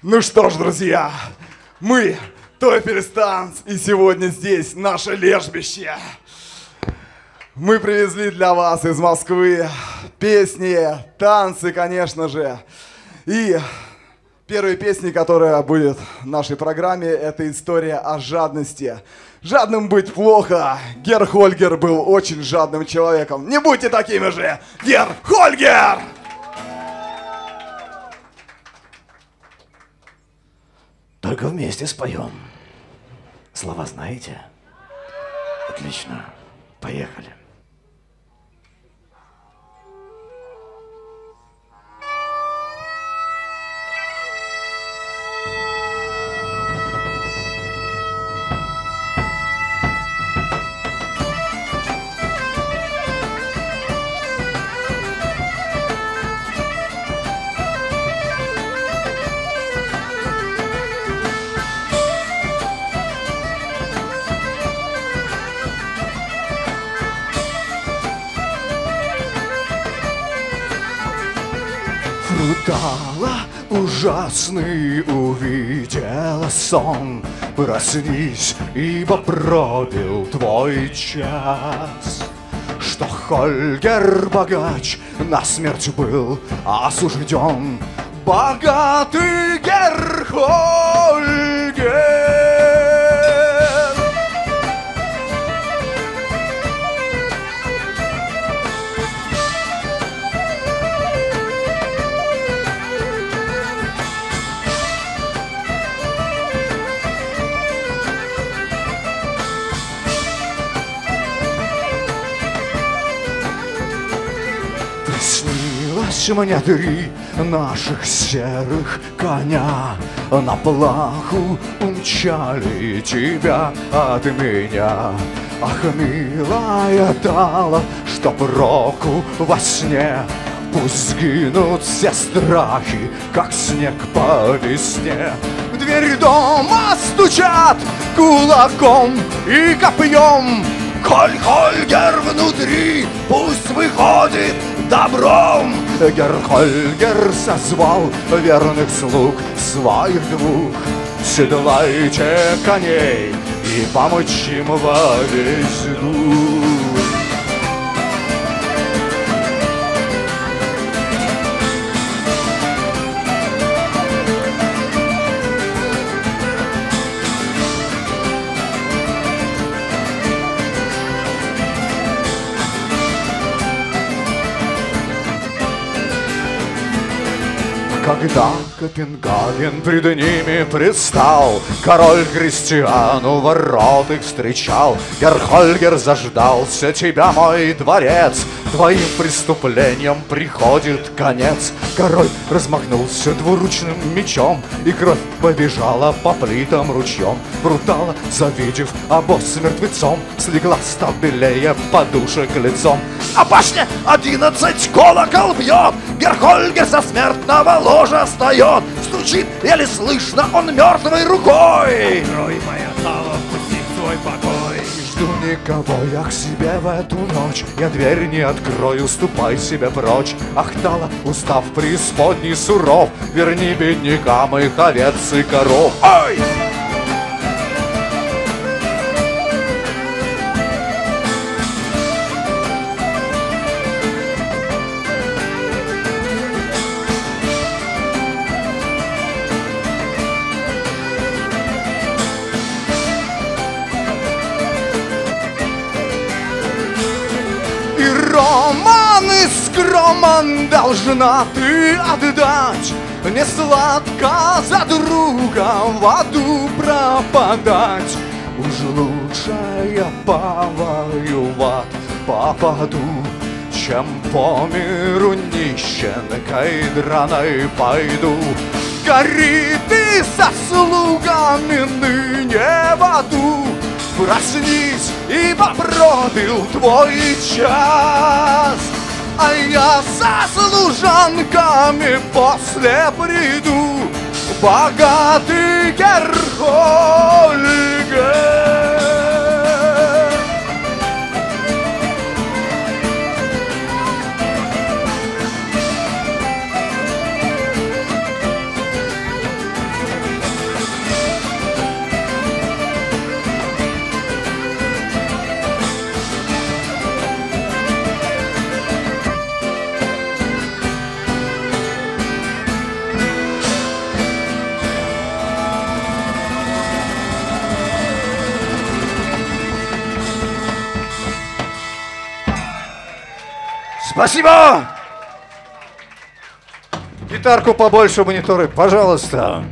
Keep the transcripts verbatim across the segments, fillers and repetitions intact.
Ну что ж, друзья, мы Тофельстанц, и сегодня здесь наше лежбище. Мы привезли для вас из Москвы песни, танцы, конечно же. И первая песня, которая будет в нашей программе, это история о жадности. Жадным быть плохо. Герр Хольгер был очень жадным человеком. Не будьте такими же, Герр Хольгер! Только вместе споем. Слова знаете? Отлично. Поехали. Фрутала ужасный увидела сон. Проснись, ибо пробил твой час. Что Хольгер богач на смерть был осужден. Богатый Герр Хольгер. Снилось мне три наших серых коня, на плаху умчали тебя от меня. Ах, милая Тала, что проку во сне, пусть сгинут все страхи, как снег по весне. В дверь дома стучат кулаком и копьем. Коль Хольгер внутри, пусть выходит добром. Герр Хольгер созвал верных слуг своих двух. Седлайте коней и помчим во весь дух. Когда Копенгаген пред ними предстал, король Христиан у ворот их встречал. Герр Хольгер, заждался тебя, мой дворец, твоим преступлением приходит конец. Король размахнулся двуручным мечом, и кровь побежала по плитам ручьем. Брутала, завидев обоз с мертвецом, слегла, став белее подушек лицом. А башня одиннадцать колокол бьет, Герр Хольгер со смертного ложа встает. Стучит, еле слышно, он мертвой рукой. Открой, моя Тала, впусти в свой покой. Не жду никого я к себе в эту ночь, я дверь не открою, ступай себе прочь. Ах, Тала, устав преисподней суров, верни беднякам их овец и коров. Ой! Романы скроман должна ты отдать. Не сладко за друга в аду пропадать. Уж лучше я повоювать попаду, чем по миру нищенкой драной пойду. Гори ты со слугами ныне в аду. Проснись, ибо пробил твой час. А я со служанками после приду, богатый Герр Хольгер. Спасибо! Гитарку побольше, мониторы, пожалуйста.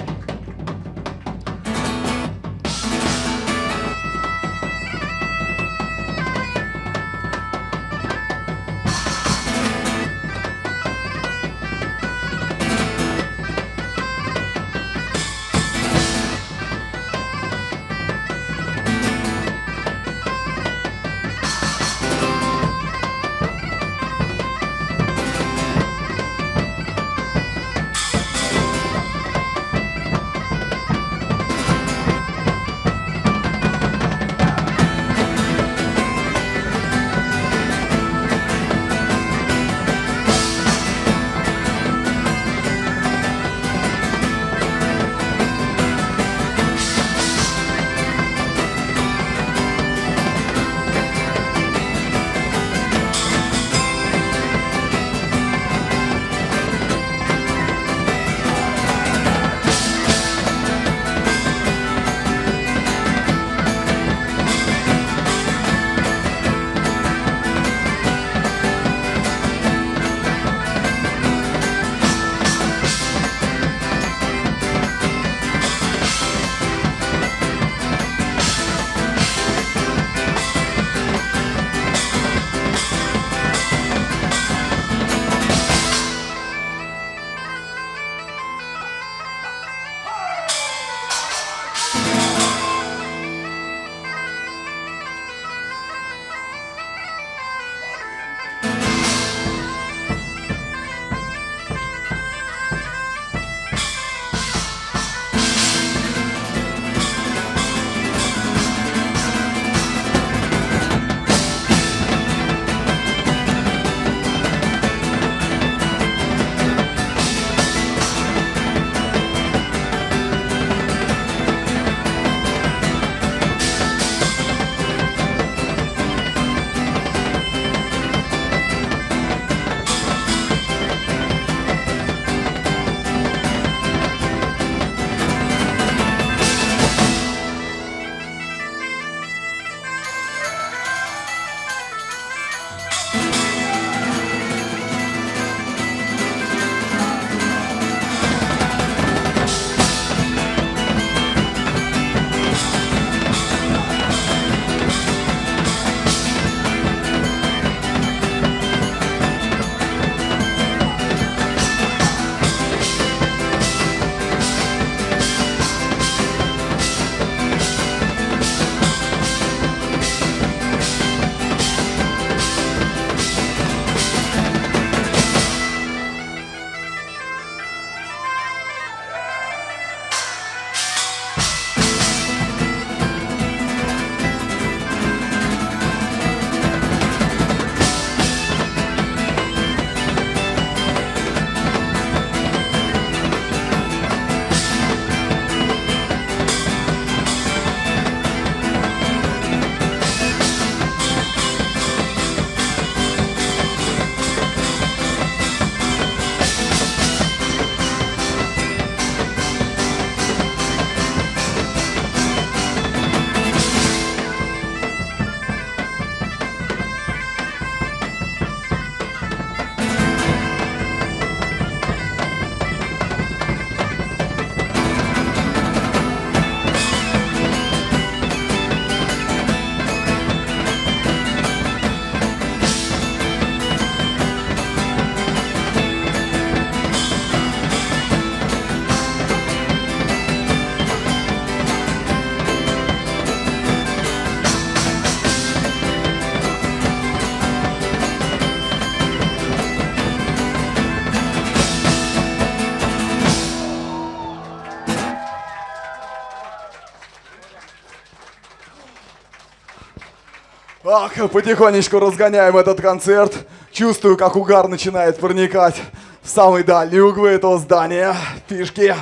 Ах, потихонечку разгоняем этот концерт. Чувствую, как угар начинает проникать в самые дальние углы этого здания. Фишки.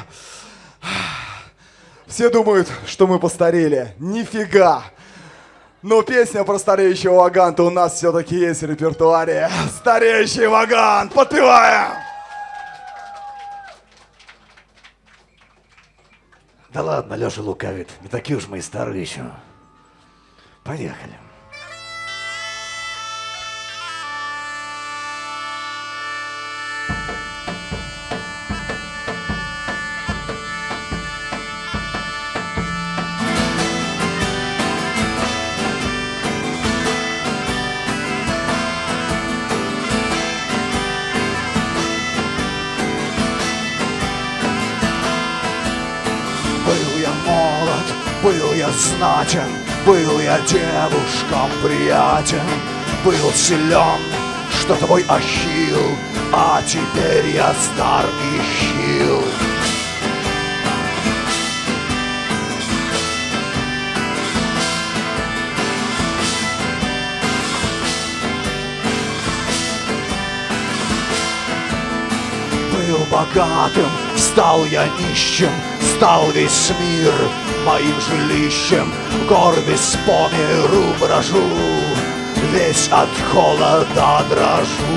Все думают, что мы постарели. Нифига. Но песня про стареющего Ваганта у нас все-таки есть в репертуаре. Стареющий Вагант. Подпеваем! Да ладно, Леша лукавит. Не такие уж мы и старые еще. Поехали. Был я знатен, был я девушкам приятен, был силен, что твой Ахилл, а теперь я стар и хил. Был богатым, стал я нищим, стал весь мир моим жилищем. Гор весь по миру брожу, весь от холода дрожу.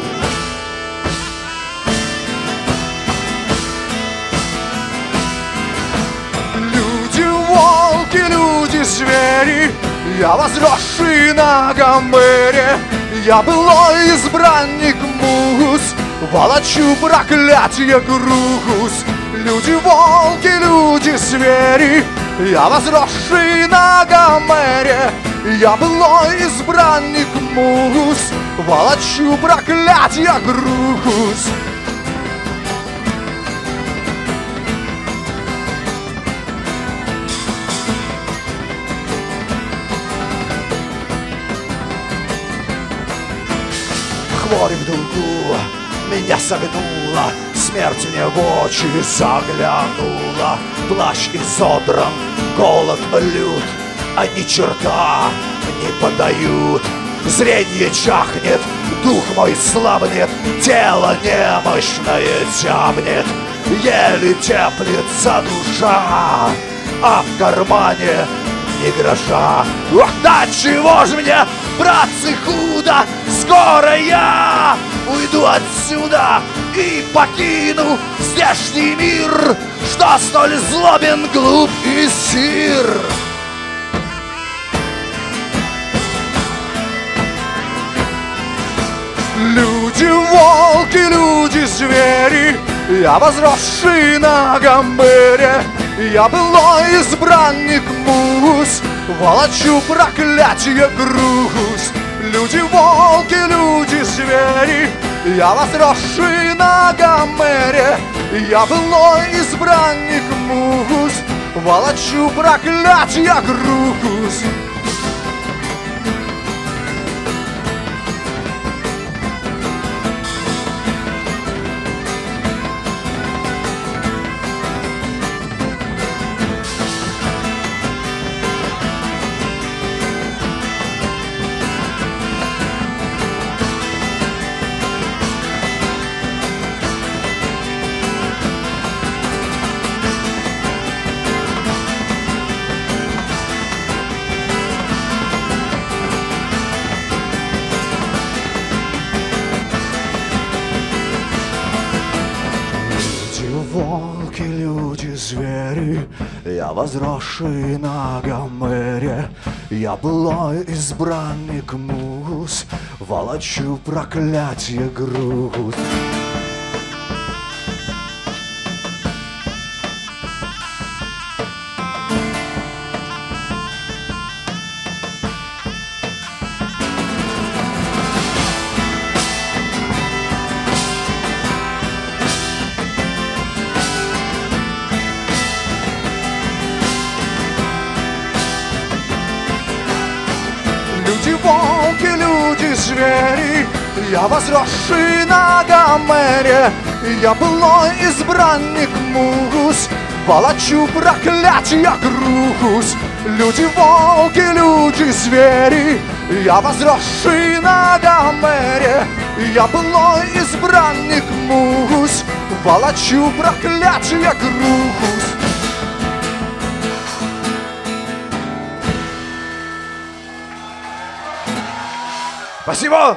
Люди волки, люди звери, я возросший на Гомере, я былой избранник Мус, волочу проклятие груз. Люди волки, люди звери, я возросший на Гомере, я былой избранник Мус, волочу проклятие груз. Хворь в долгу меня согнула, смерть мне в очи заглянула. Плащ изодран, голод лют, а ни черта не подают. Зрение чахнет, дух мой слабнет, тело немощное тябнет. Еле теплится душа, а в кармане ни гроша. Ох, да чего ж мне, братцы, худо! Скоро я уйду отсюда и покину здешний мир, что столь злобен, глуп и сир. Люди волки, люди звери, я возросший на Гомере, я былой избранник Мус, волочу проклятие груз. Люди волки, люди звери, я возросший на Гомере, я былой избранник Мус, волочу проклятие груз. Волки, люди, звери, я возросший на Гомере, я былой избранник Мус, волочу проклятие груз. Люди волки, люди звери, я возросший на Гомере, я былой избранник Мус, волочу проклятие груз. Люди волки, люди звери, я возросший на Гомере, я былой избранник Мус, волочу проклятие груз. Спасибо!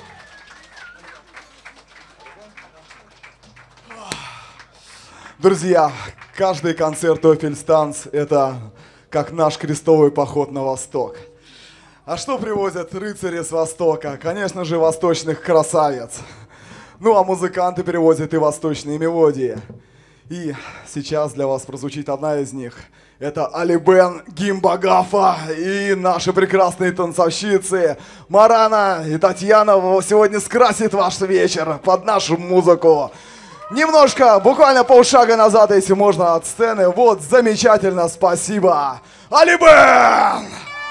Друзья, каждый концерт Опельстанц – это как наш крестовый поход на восток. А что привозят рыцари с востока? Конечно же, восточных красавиц. Ну а музыканты привозят и восточные мелодии. И сейчас для вас прозвучит одна из них. Это Алибен, Гимбагафа и наши прекрасные танцовщицы Марана и Татьяна сегодня скрасит ваш вечер под нашу музыку. Немножко, буквально полшага назад, если можно, от сцены. Вот, замечательно, спасибо. Алибен!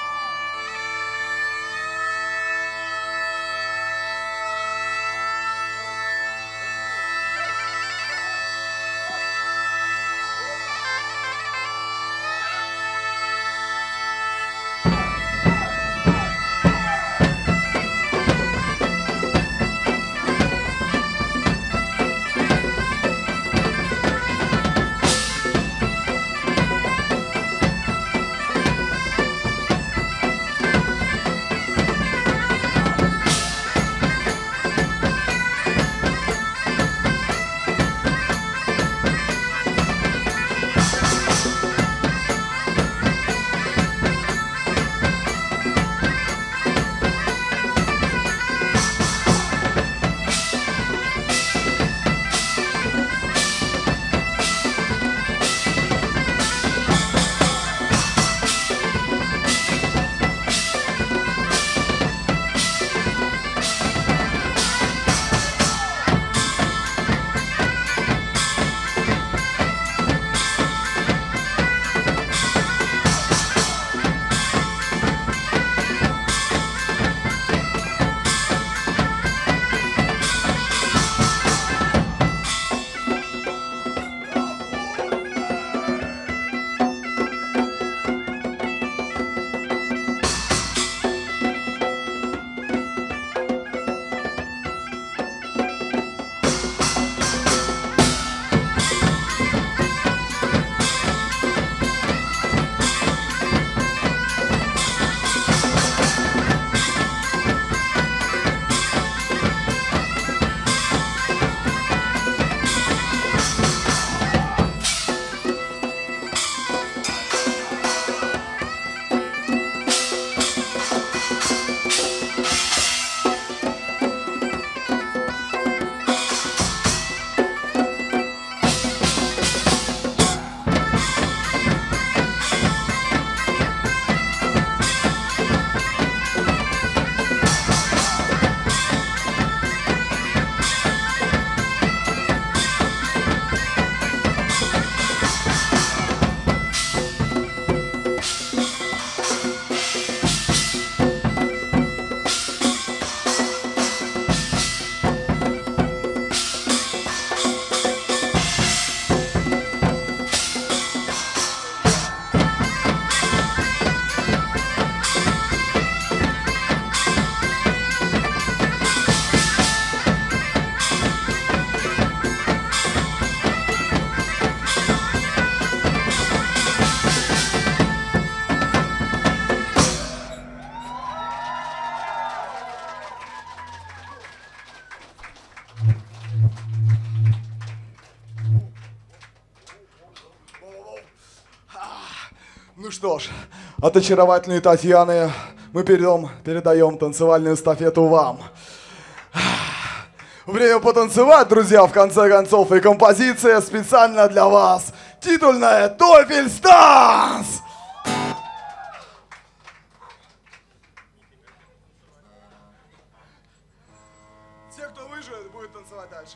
Ну что ж, от очаровательной Татьяны мы перейдем, передаем танцевальную эстафету вам. Время потанцевать, друзья, в конце концов, и композиция специально для вас. Титульная «Тойфельстанц». Те, кто выживет, будет танцевать дальше.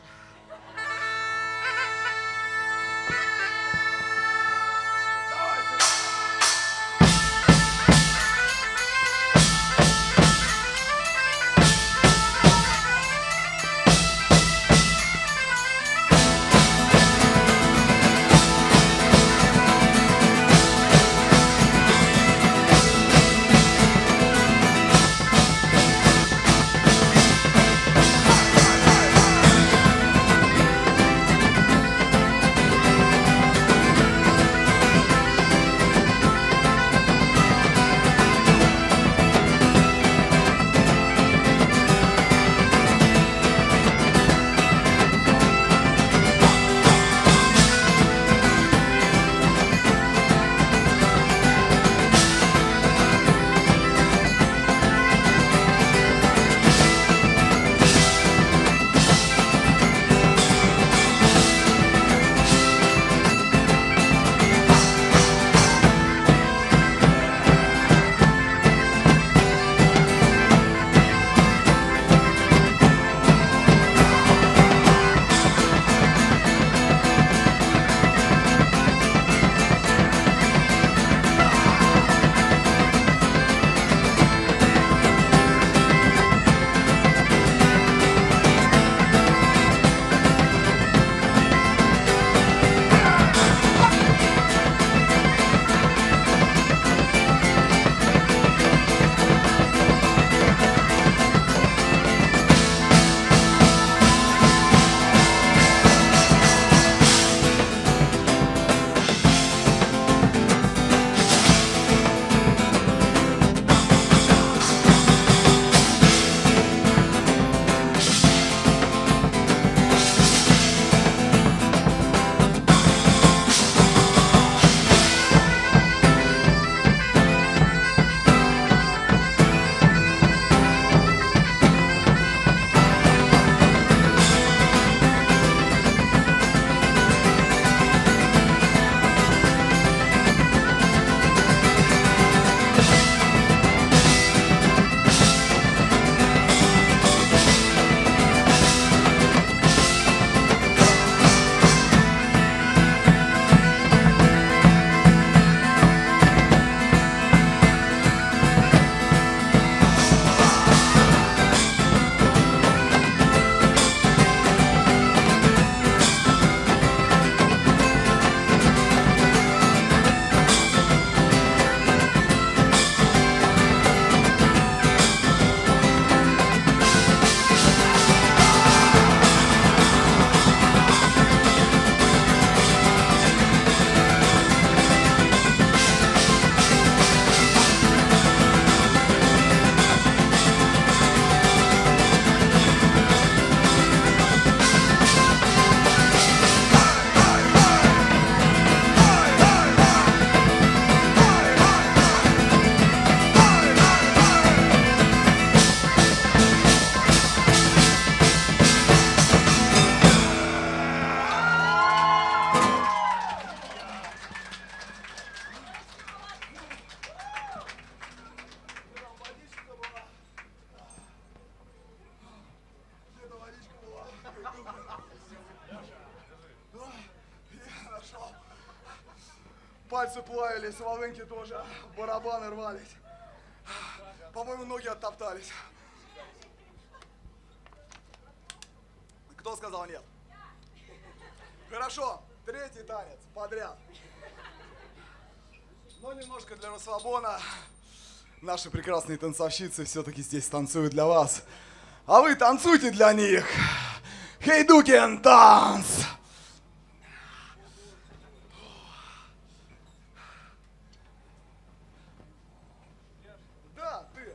Пальцы плавились, волынки тоже, барабаны рвались. По-моему, ноги оттоптались. Кто сказал нет? Хорошо, третий танец подряд. Но немножко для расслабона. Наши прекрасные танцовщицы все-таки здесь танцуют для вас. А вы танцуйте для них. Хейдукен танц! Да, ты.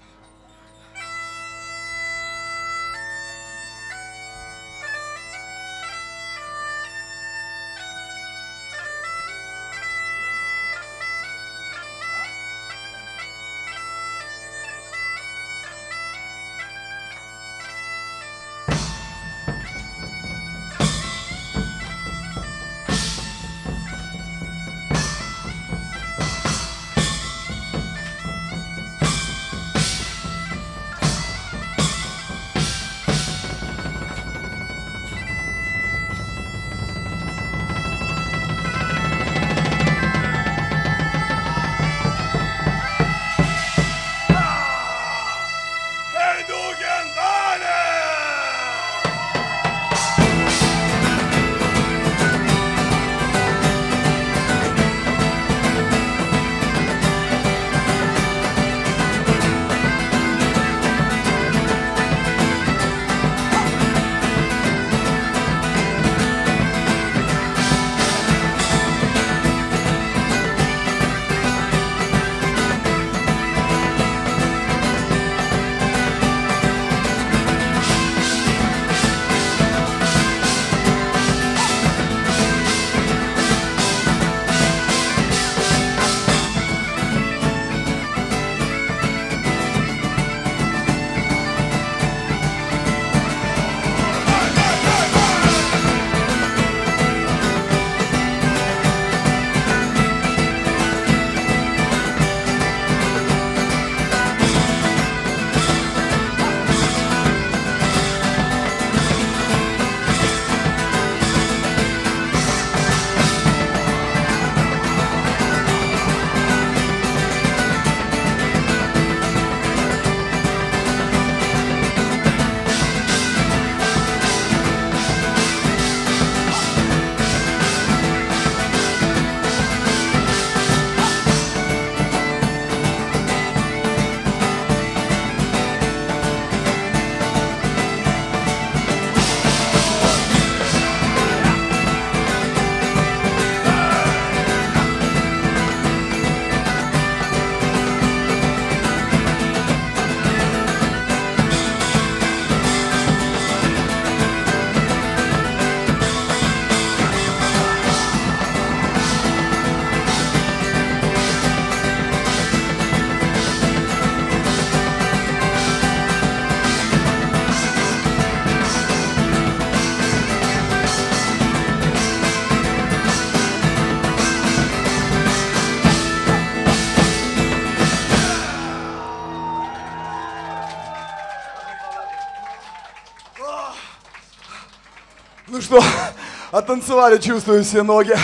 Ну что, оттанцевали, чувствую все ноги.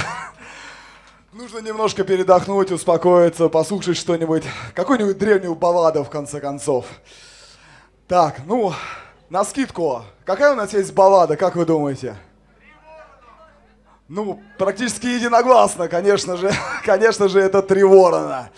Нужно немножко передохнуть, успокоиться, послушать что-нибудь, какую-нибудь древнюю балладу в конце концов. Так, ну, навскидку, какая у нас есть баллада, как вы думаете? Ну, практически единогласно, конечно же, конечно же, это «Три ворона».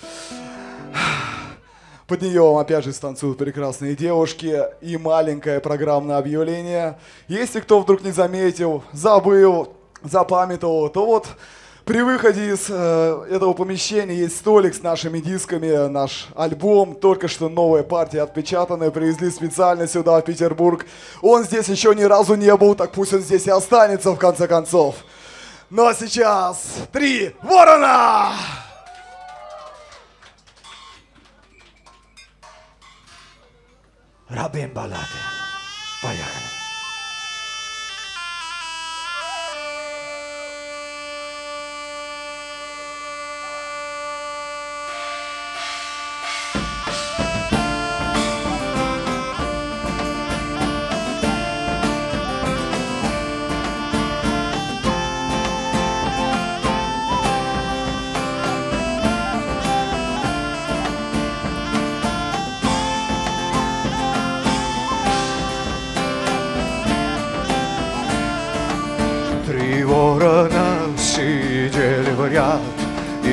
Под нее вам опять же станцуют прекрасные девушки и маленькое программное объявление. Если кто вдруг не заметил, забыл, запамятовал, то вот при выходе из э, этого помещения есть столик с нашими дисками, наш альбом, только что новая партия отпечатанная, привезли специально сюда, в Петербург. Он здесь еще ни разу не был, так пусть он здесь и останется в конце концов. Ну а сейчас «Три ворона». Робим баллады. Поехали.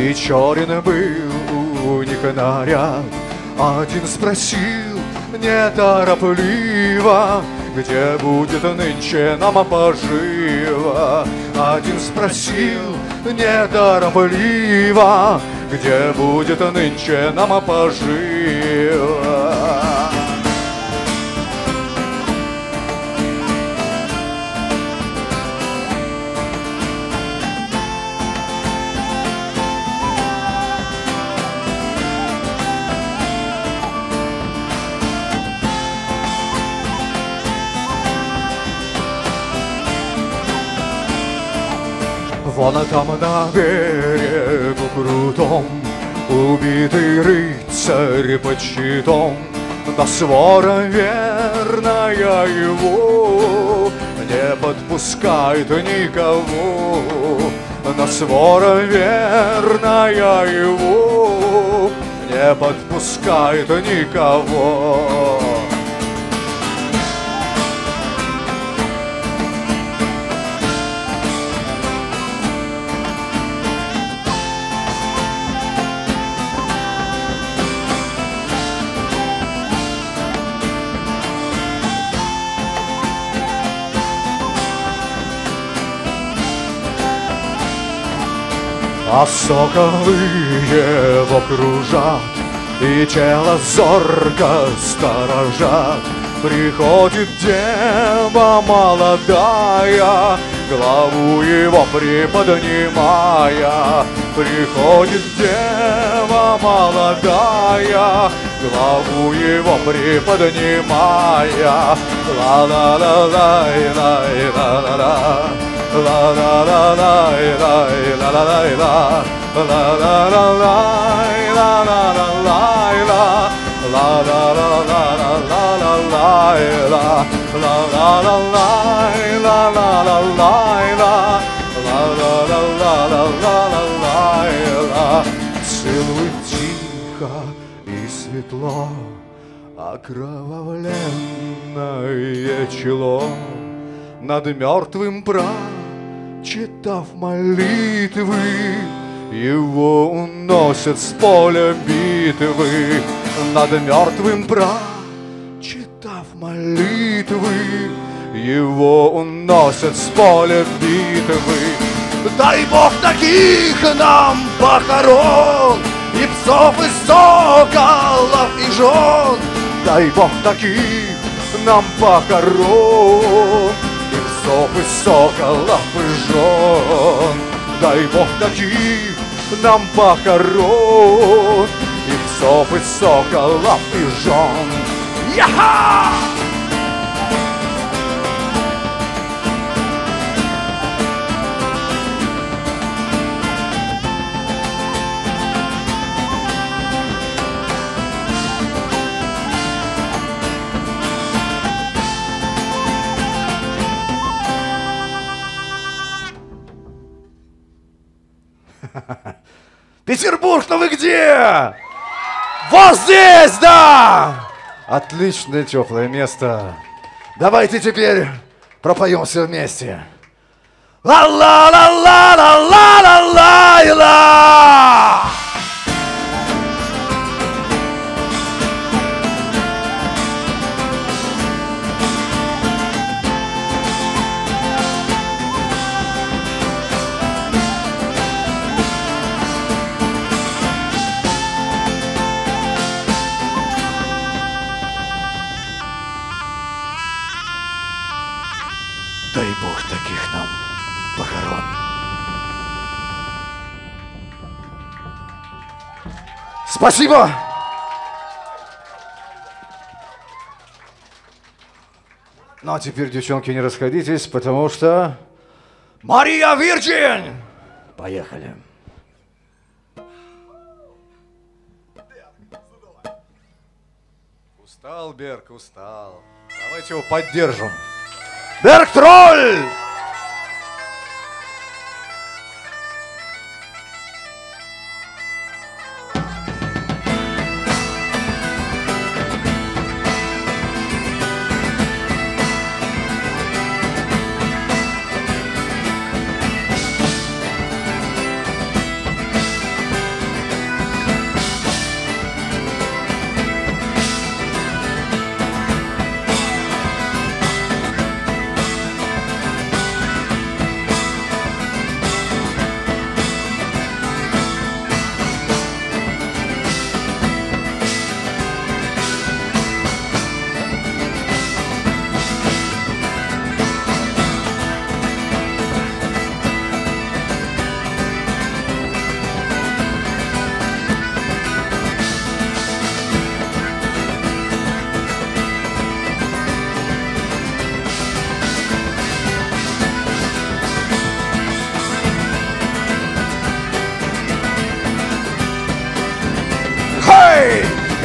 И черен был у них наряд. Один спросил неторопливо: где будет нынче нам поживо? Один спросил неторопливо: где будет нынче нам поживо? Вон там на берегу крутом убитый рыцарь под щитом, да свора верная его не подпускает никого. Да свора верная его не подпускает никого. А соколы его кружат, и тело зорко сторожат. Приходит дева молодая, главу его приподнимая. Приходит дева молодая, главу его приподнимая. Ла-ла-ла-лай-лай-ла-ла-ла, ла-ла-ла-лай-лай-ла-ла-ла-ла, ла-ла-ла-лай-ла-ла-ла-ла-ла, ла-ла-ла-ла-ла-ла-ла-ла, ла-ла-ла-лай-ла-ла-ла-ла-ла, ла-ла-ла-ла-ла-ла-ла. Целуй тихо и светло окровавленное чело, над мертвым прочитав молитвы, его уносят с поля битвы. Над мертвым прочитав молитвы, его уносят с поля битвы. Дай Бог таких нам похорон, и псов, и соколов, и жен. Дай Бог таких нам похорон, и псов, и соколов, и жен. Дай Бог таких нам похорон, и псов, и соколов, и жен. Яха! Петербург, ну вы где? Вот здесь, да! Отличное теплое место. Давайте теперь пропоем все вместе. Ла-ла-ла-ла-ла-ла-ла-ла-ла! Дай Бог таких нам похорон. Спасибо! Ну а теперь, девчонки, не расходитесь, потому что... Мария Вирджин! Поехали. Устал, Берг, устал. Давайте его поддержим. Берг-тролль!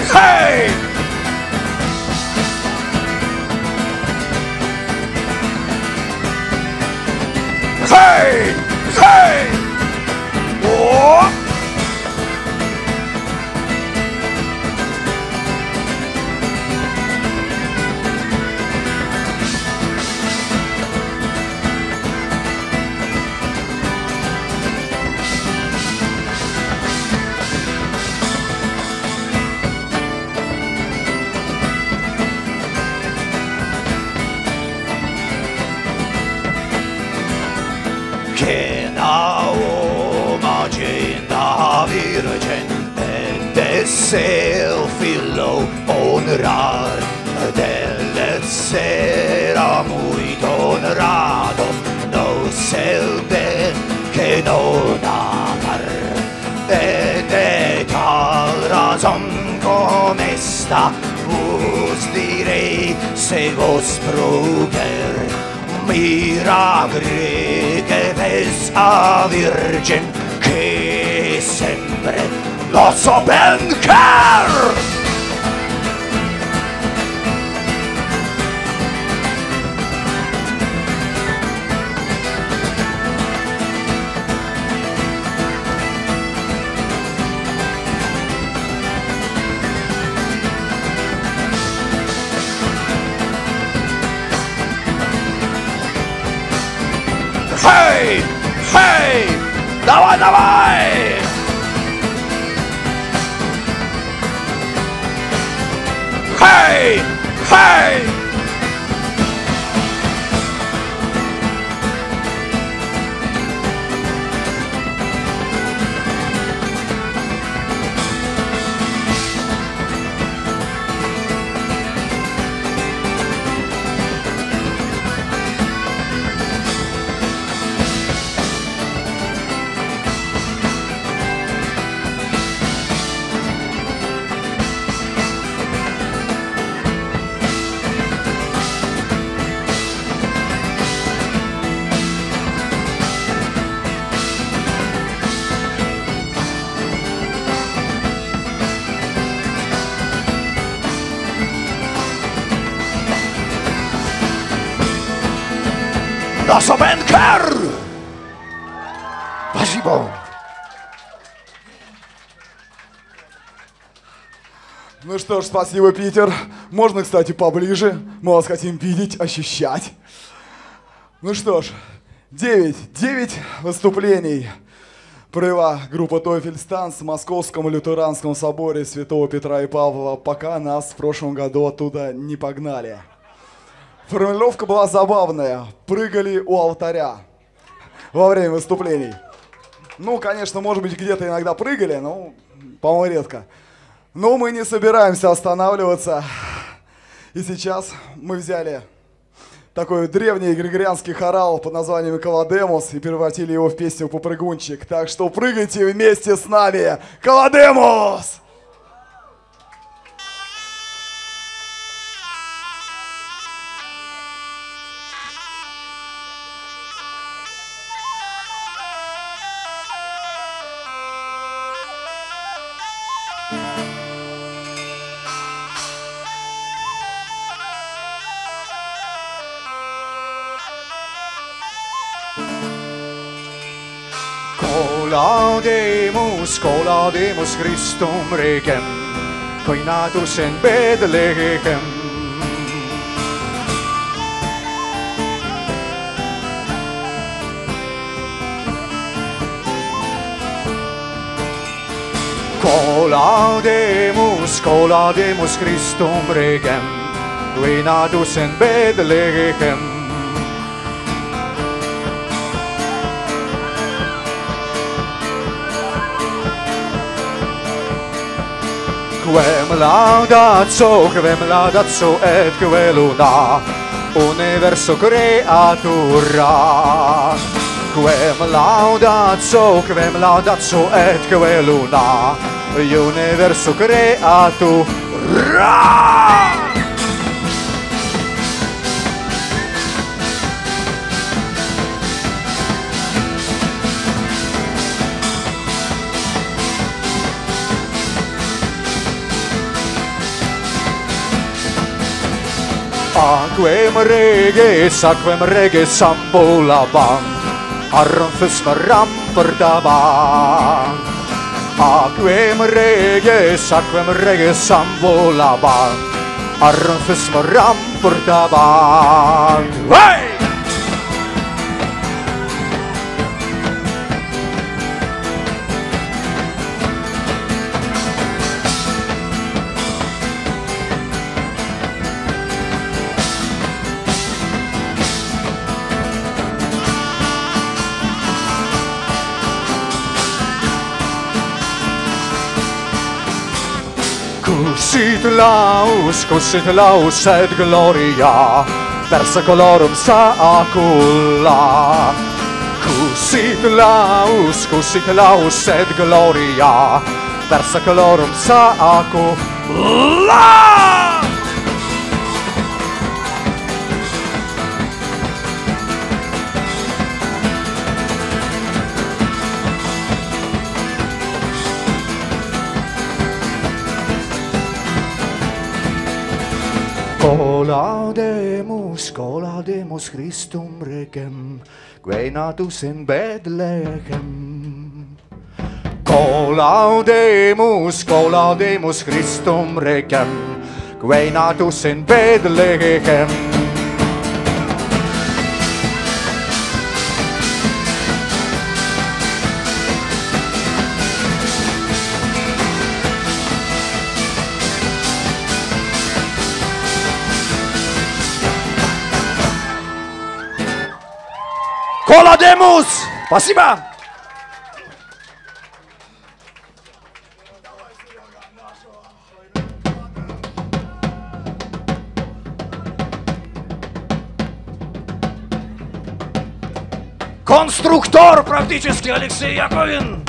Hey! Hey! Hey! Oh! Selfie-lo honrar delle sera muito honrado no selve che non amar e de tal razón como esta vos direi se vos prover miragre que ves a virgen que sempre lo so ben car. Hey! Hey! Давай, давай! Hey! Hey! Nosso Benker! Спасибо! Ну что ж, спасибо, Питер. Можно, кстати, поближе. Мы вас хотим видеть, ощущать. Ну что ж, девять, девять выступлений провела группа Teufelstanz в Московском лютеранском соборе Святого Петра и Павла, пока нас в прошлом году оттуда не погнали. Формулировка была забавная. Прыгали у алтаря во время выступлений. Ну, конечно, может быть, где-то иногда прыгали, но, по-моему, редко. Но мы не собираемся останавливаться. И сейчас мы взяли такой древний григорианский хорал под названием «Колодемос» и превратили его в песню «Попрыгунчик». Так что прыгайте вместе с нами! «Колодемос»! Colaudemus, colaudemus Christum regem, qui natus in Bethlehem. Colaudemus, colaudemus Christum regem, qui natus in Bethlehem. Quem laudatio, quem laudatio et queluna, universo creatura. Quem laudatio, quem laudatio et queluna, universo creatura. Aquem regis, aquem regis ambulabant, arrumfus maram per davant. Aquem regis, aquem regis ambulabant, arrumfus maram per davant. Hey! Cusit laus, cusit laus et gloria, per secolorum saecula. Cusit laus, cusit laus et gloria, per secolorum saecula. Colaudemus, colaudemus Christum regem, quae natus in Bethlehem. Colaudemus, colaudemus Christum regem, quae natus in Bethlehem. Colaudemus! Спасибо! Конструктор практически Алексей Яковин.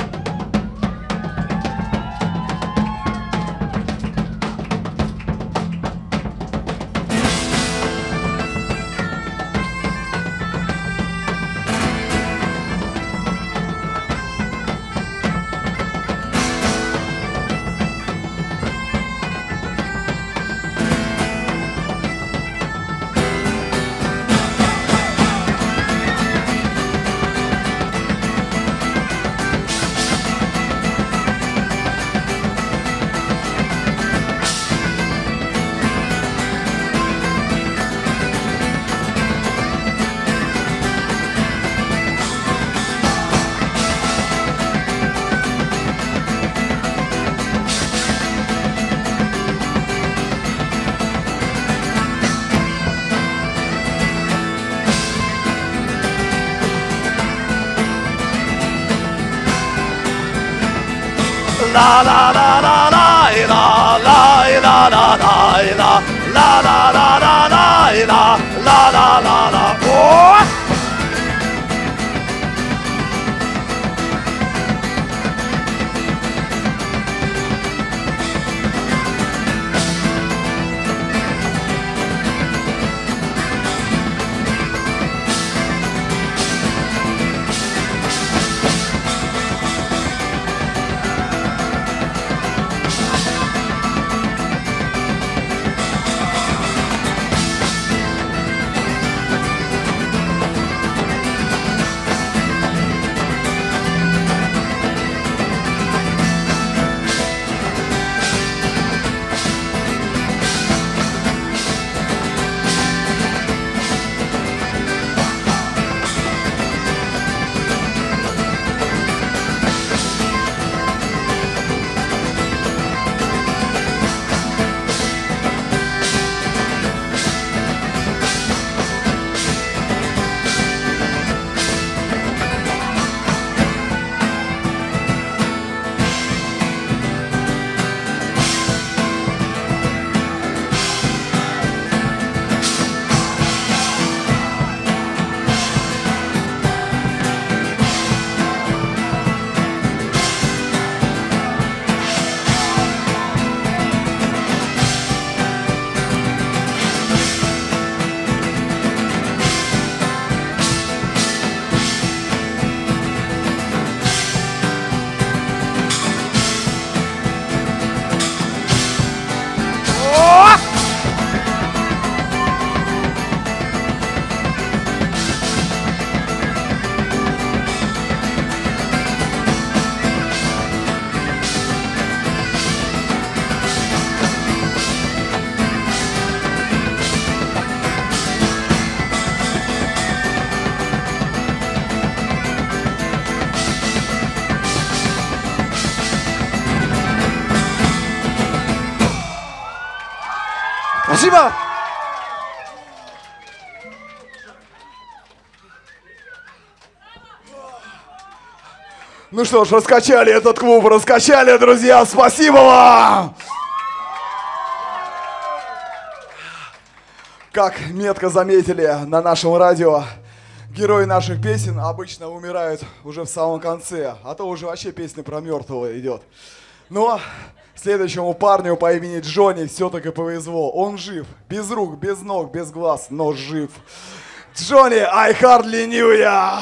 La la la la la la la la la la la la la la la la la la la la oh! Спасибо. Ну что ж, раскачали этот клуб, раскачали, друзья, спасибо вам! Как метко заметили на нашем радио, герои наших песен обычно умирают уже в самом конце, а то уже вообще песня про мертвого идет. Но следующему парню по имени Джонни все-таки повезло. Он жив, без рук, без ног, без глаз, но жив. Джонни, I hardly knew ya!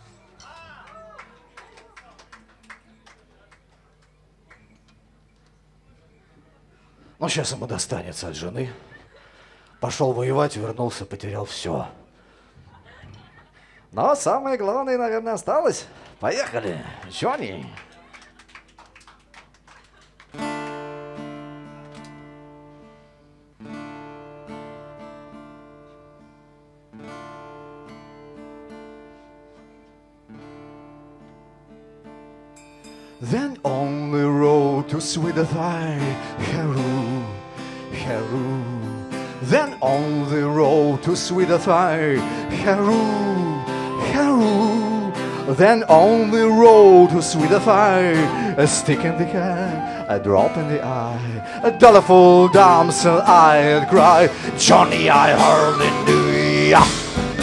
Ну, сейчас ему достанется от жены. Пошел воевать, вернулся, потерял все. Но самое главное, наверное, осталось. Поехали, Джонни. Then on the road to sweeter thigh, Haru, Haru. Then on the road to sweeter thigh, Haru, Haru. Then on the road to sweeter thigh, a stick in the eye, a drop in the eye, a dollarful damsel I'd cry, Johnny, I hardly knew ya.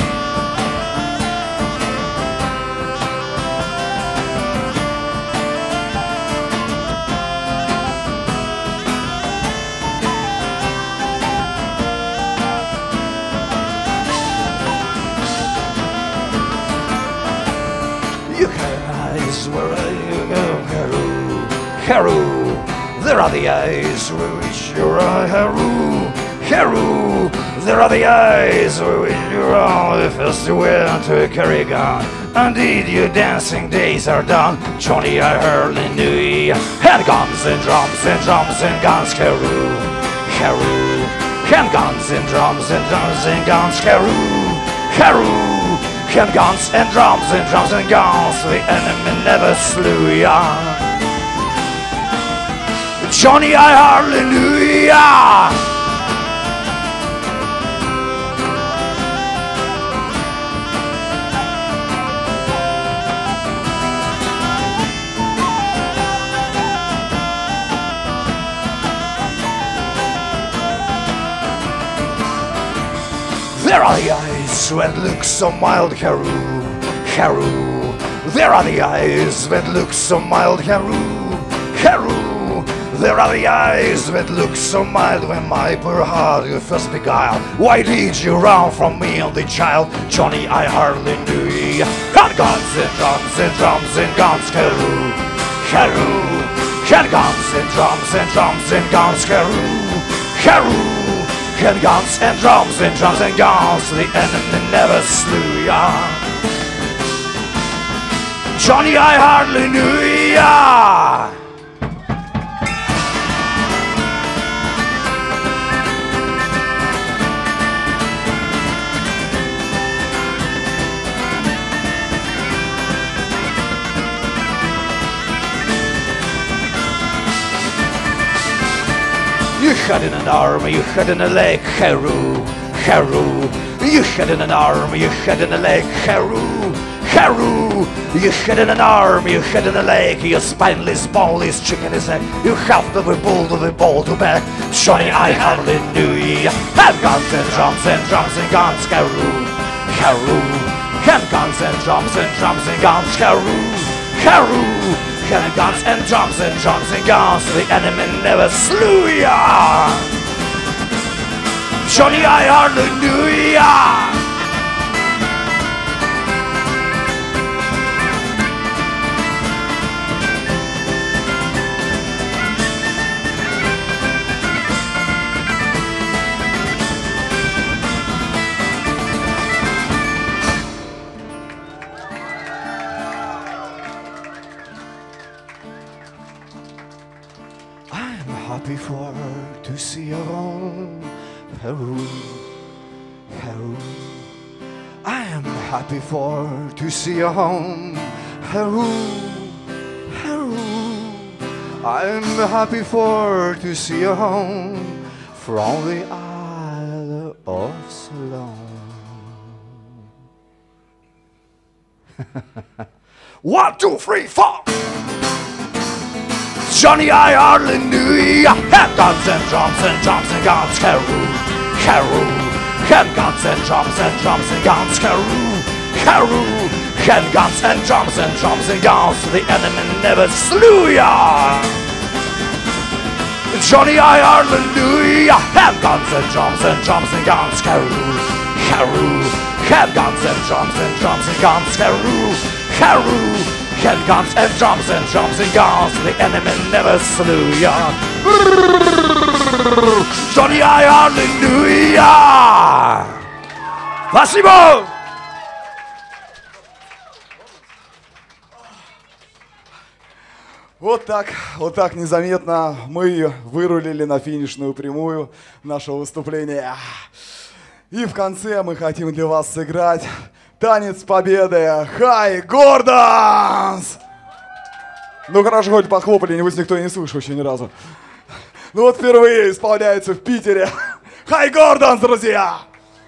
Haru, there are the eyes with which your eye, Haru, Haru, there are the eyes with which your eye first you went to carry a gun. Indeed, your dancing days are done, Johnny, I hardly knew ya. Handguns and drums and drums and guns, Haru, Haru, handguns and drums and drums and guns, Haru, Haru, handguns and drums and drums and guns, the enemy never slew ya. Johnny, I hardly knew ya. There are the eyes that look so mild, Haru, Haru. There are the eyes that look so mild, Haru, Haru. There are the eyes that look so mild when my poor heart you first beguiled. Why did you run from me, only child? Johnny, I hardly knew ya. Handguns and drums and drums and guns, Haru, Haru. Handguns and drums and drums and guns, Haru, Haru. Handguns and drums and drums and guns, the enemy never slew ya. Johnny, I hardly knew ya. You had in an arm, you had in a leg, Haru, Haru. You had in an arm, you had in a leg, Haru, Haru. You had in an arm, you had in a leg, your spineless, boneless chicken is neck. You have to be bull to be ball to back. Johnny, I hardly knew ya. Handguns and drums and drums and guns, Haru, Haru. Handguns and drums and drums and guns, Haru, Haru. Handguns and drums and drums and guns, the enemy never slew ya. Johnny, I hardly knew ya. Happy for to see her home, Haru, Haru. I am happy for to see her home, Haru, Haru. I am happy for to see her home from the of slow. One, two, three, four. Johnny I hallelujah. Handguns and drums and drums and guns. Caroo, caroo. Handguns and drums and drums and guns. Caroo, caroo. Handguns and drums and drums and guns. The enemy never slew ya. Johnny I hallelujah. Handguns and drums and drums and guns. Caroo, caroo. Handguns and drums and drums and guns. Caroo, caroo. Handguns and drums and drums and guns. The enemy never slew ya. Johnny I hallelujah. Спасибо. Вот так, вот так незаметно мы вырулили на финишную прямую нашего выступления. И в конце мы хотим для вас сыграть танец победы Хай Гордонс! Ну хорошо, хоть похлопали, небось никто и не слышал еще ни разу. Ну вот впервые исполняется в Питере Хай Гордонс, друзья!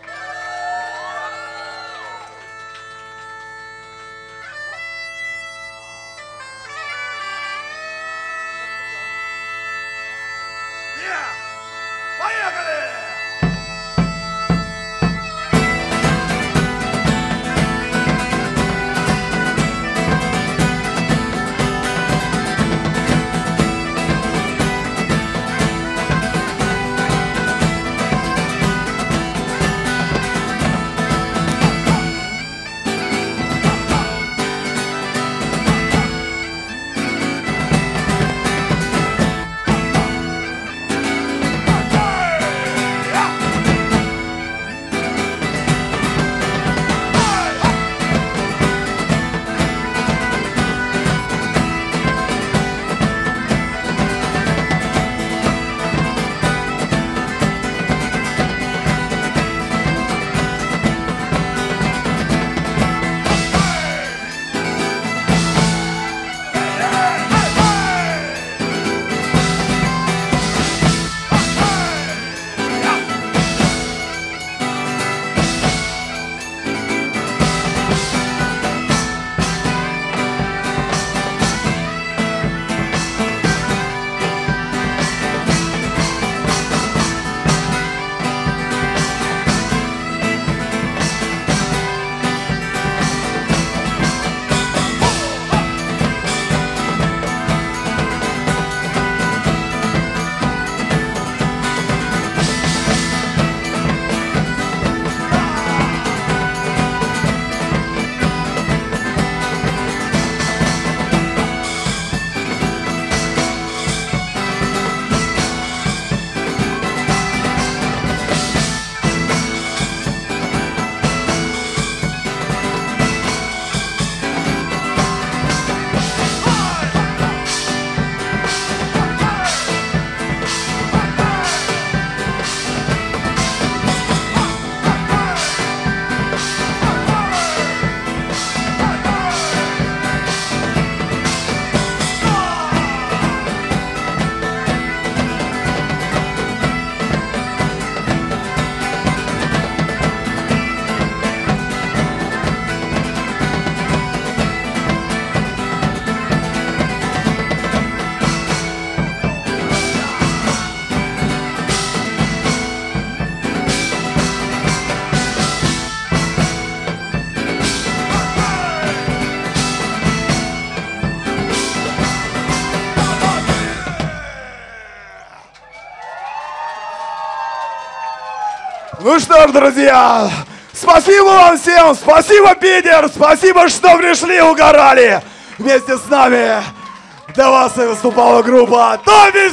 Ну что ж, друзья, спасибо вам всем, спасибо, Питер, спасибо, что пришли, угорали вместе с нами. Для вас и выступала группа Тоби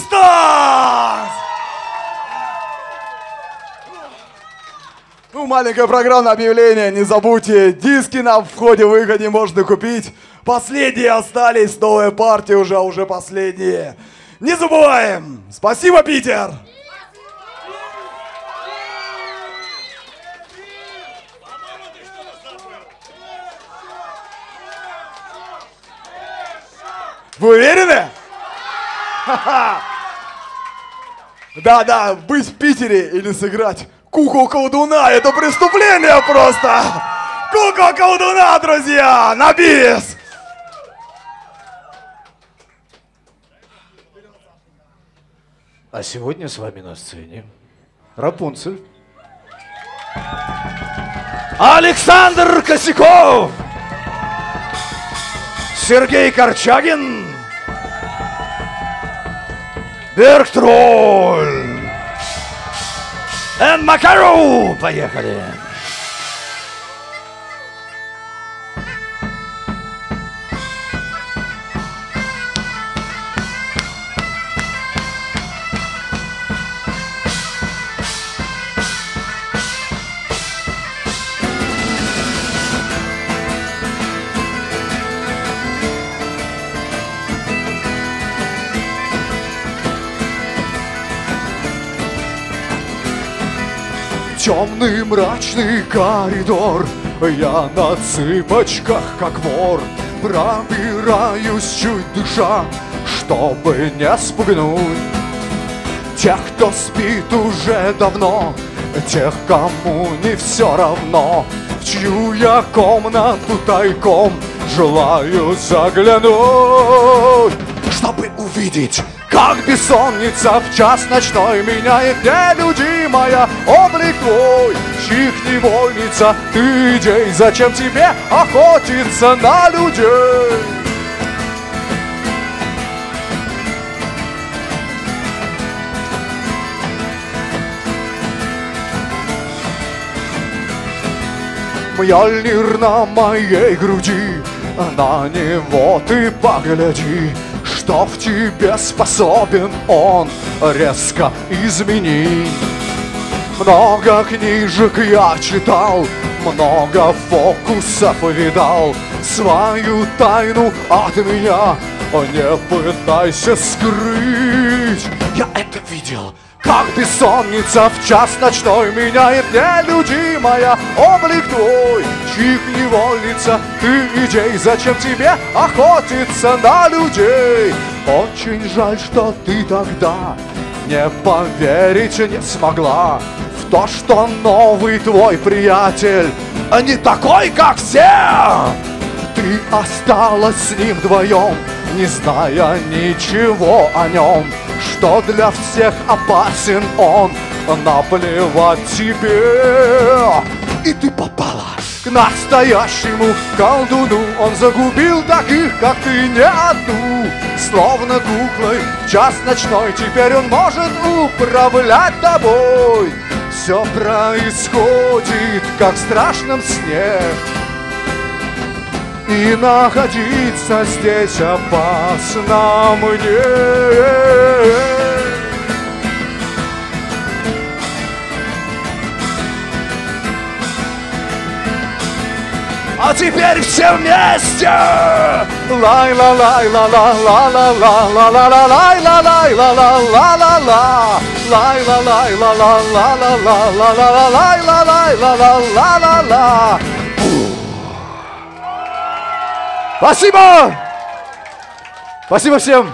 Стас! Ну, маленькое программное объявление, не забудьте, диски на входе-выходе можно купить. Последние остались, новая партия уже, уже последние. Не забываем! Спасибо, Питер! Вы уверены? Да-да, быть в Питере или сыграть куклу колдуна, это преступление просто! Кукла колдуна, друзья, на бис! А сегодня с вами на сцене Рапунцель, Александр Косяков, Сергей Корчагин, Берктроль и Макару. Поехали! Темный мрачный коридор, я на цыпочках, как вор, пробираюсь чуть дыша, чтобы не спугнуть тех, кто спит уже давно, тех, кому не все равно, в чью я комнату тайком желаю заглянуть, чтобы увидеть, как бессонница в час ночной меняет нелюдимая облик твой, чьих невольница ты, идей, зачем тебе охотиться на людей? Мьёльнир на моей груди, на него ты погляди, что в тебе способен он резко изменить. Много книжек я читал, много фокусов видал, свою тайну от меня не пытайся скрыть. Я это видел, как бессонница в час ночной меняет нелюдимая облик твой, чьих невольница ты, идей, зачем тебе охотиться на людей? Очень жаль, что ты тогда не поверить не смогла в то, что новый твой приятель не такой, как все. Ты осталась с ним вдвоем, не зная ничего о нем, что для всех опасен он, наплевать тебе. И ты попала к настоящему колдуну, он загубил таких, как ты, не одну. Словно куклой в час ночной теперь он может управлять тобой. Все происходит, как в страшном сне, и находиться здесь опасно мне. А теперь все вместе! Лай ла лай ла ла ла ла ла ла ла ла лай ла лай ла ла ла ла ла лай ла лай ла ла ла ла ла ла ла ла лай ла лай ла ла ла ла ла. Спасибо! Спасибо всем!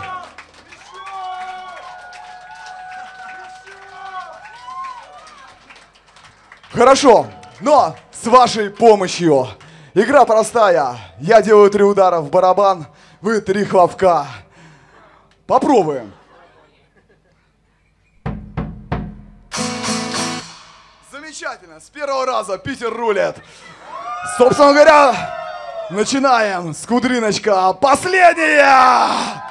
Хорошо, но с вашей помощью. Игра простая. Я делаю три удара в барабан, вы три хлопка. Попробуем. Замечательно. С первого раза Питер рулит. Собственно говоря, начинаем с кудриночка. Последняя!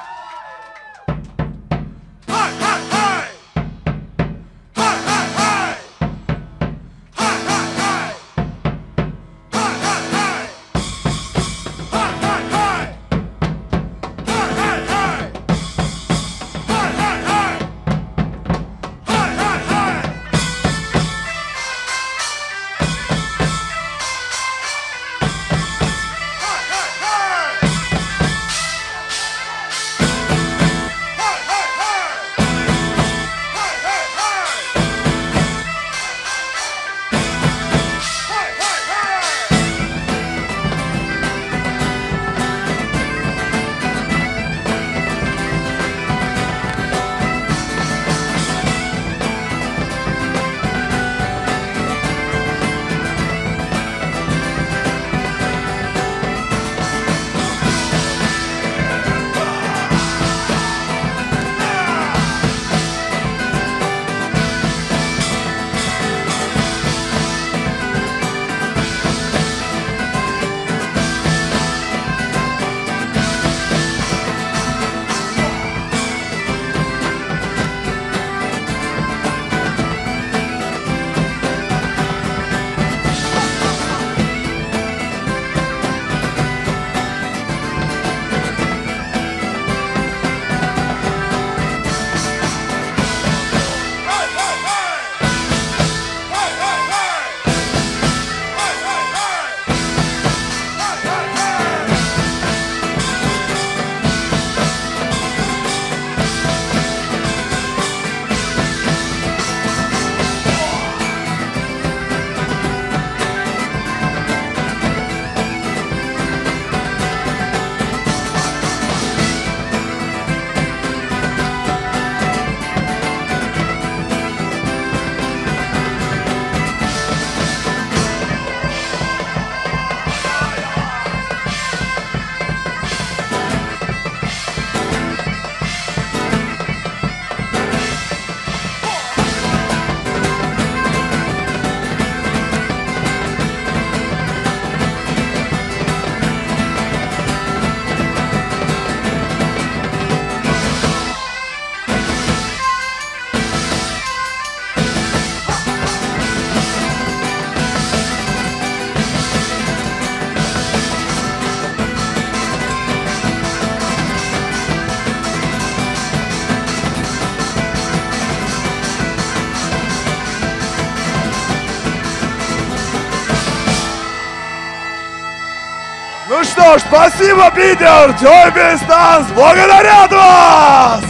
Ну что ж, спасибо, Питер! Той Перестанс благодарят вас!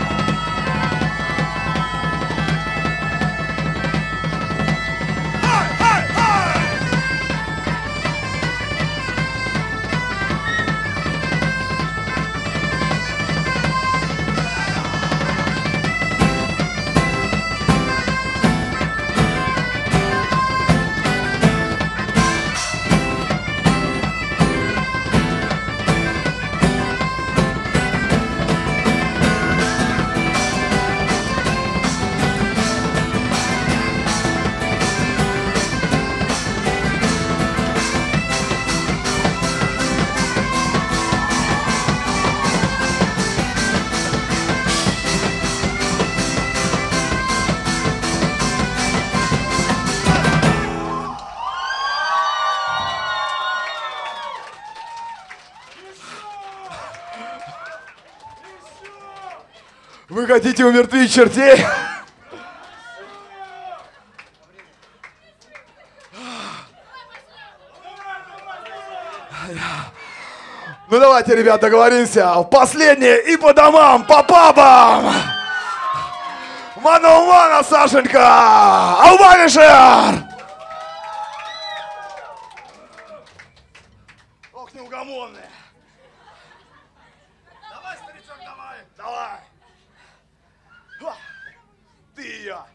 Вы хотите умертвить чертей? Ну давайте, ребят, договоримся. Последнее и по домам, по пабам. Мана-умана, Сашенька! Албанишер! Ох, неугомонные. Давай, старичок, давай. Давай. Ты и я.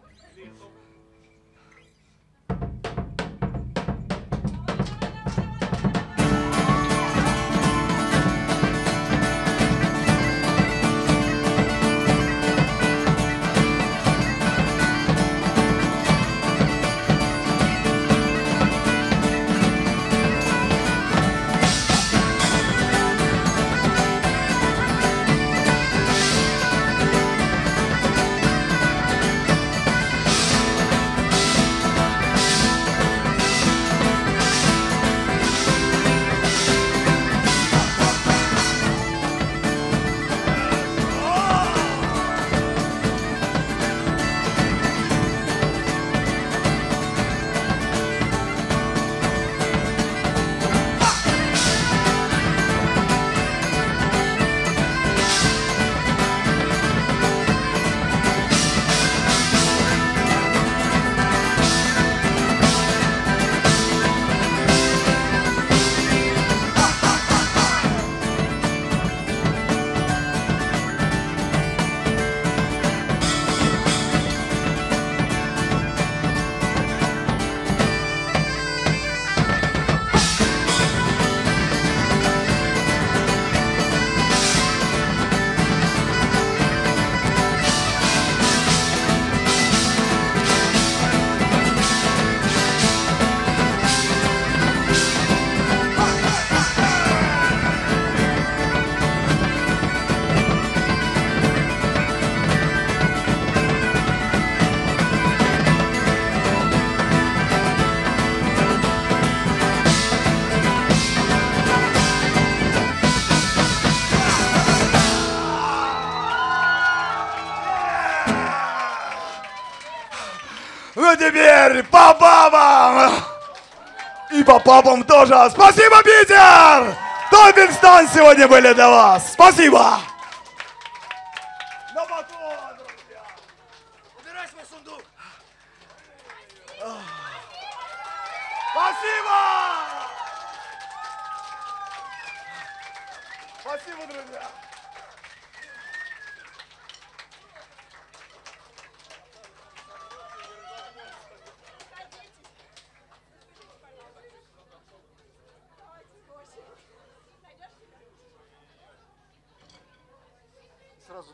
Ну теперь по бабам! И по папам тоже. Спасибо, Питер! Той Перестанс сегодня были для вас. Спасибо! На батон, друзья! Убирай свой сундук! Спасибо! Спасибо, друзья!